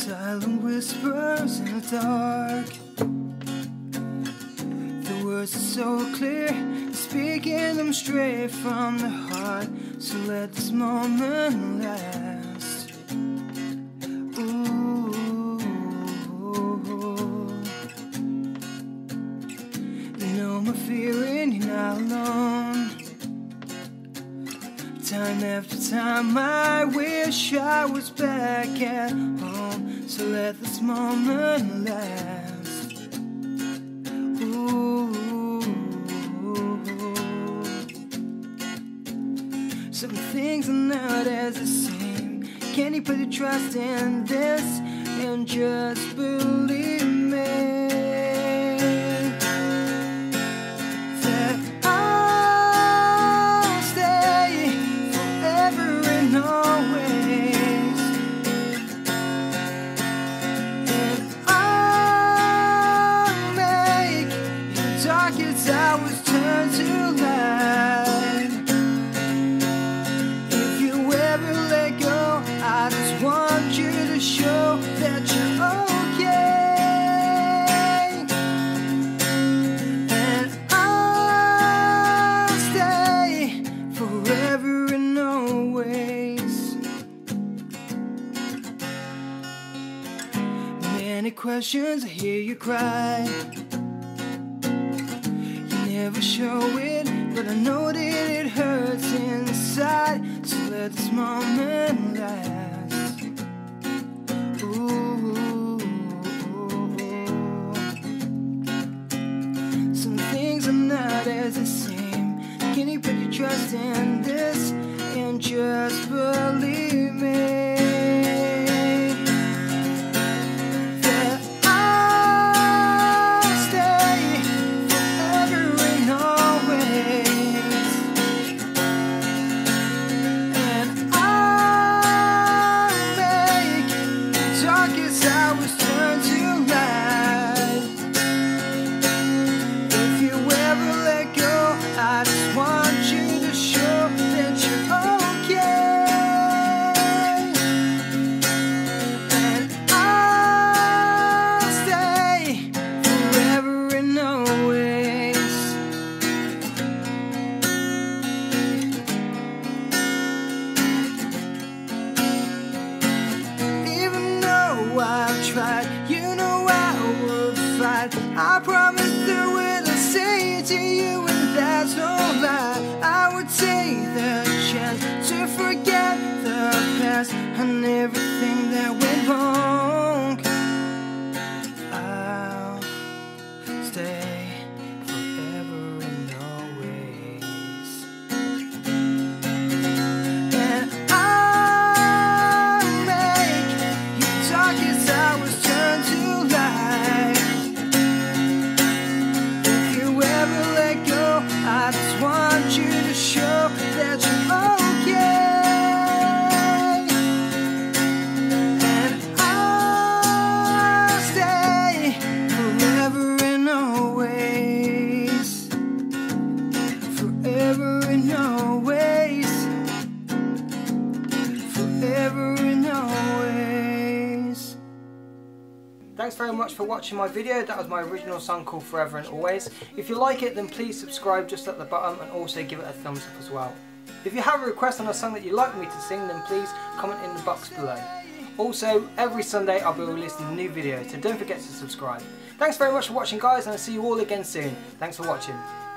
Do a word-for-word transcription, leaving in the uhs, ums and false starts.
silent whispers in the dark. The words are so clear, speaking them straight from the heart. So let this moment last. Ooh, you know my feeling, you're not alone. Time after time I wish I was back at home. So let this moment last. Ooh, some things are not as the same. Can you put your trust in this and just believe me? Hours turn to light. If you ever let go, I just want you to show that you're okay. And I'll stay forever and always. Many questions, I hear you cry. Never show it, but I know that it hurts inside. So let this moment last. Ooh, some things are not as the same. Can you put your trust in this and just believe me? You know I would fight. I promise through it I'll say to you, and that's no lie. I would take the chance to forget the past and everything that went wrong. I'll stay forever and always. And I'll make your darkest hours turn to light. If you ever let go, I just want you to show that you're okay. And I'll stay forever and always. Forever and always. Forever and always. Thanks very much for watching my video. That was my original song called Forever and Always. If you like it, then please subscribe just at the bottom and also give it a thumbs up as well. If you have a request on a song that you'd like me to sing, then please comment in the box below. Also, every Sunday I'll be releasing a new video, so don't forget to subscribe. Thanks very much for watching, guys, and I'll see you all again soon. Thanks for watching.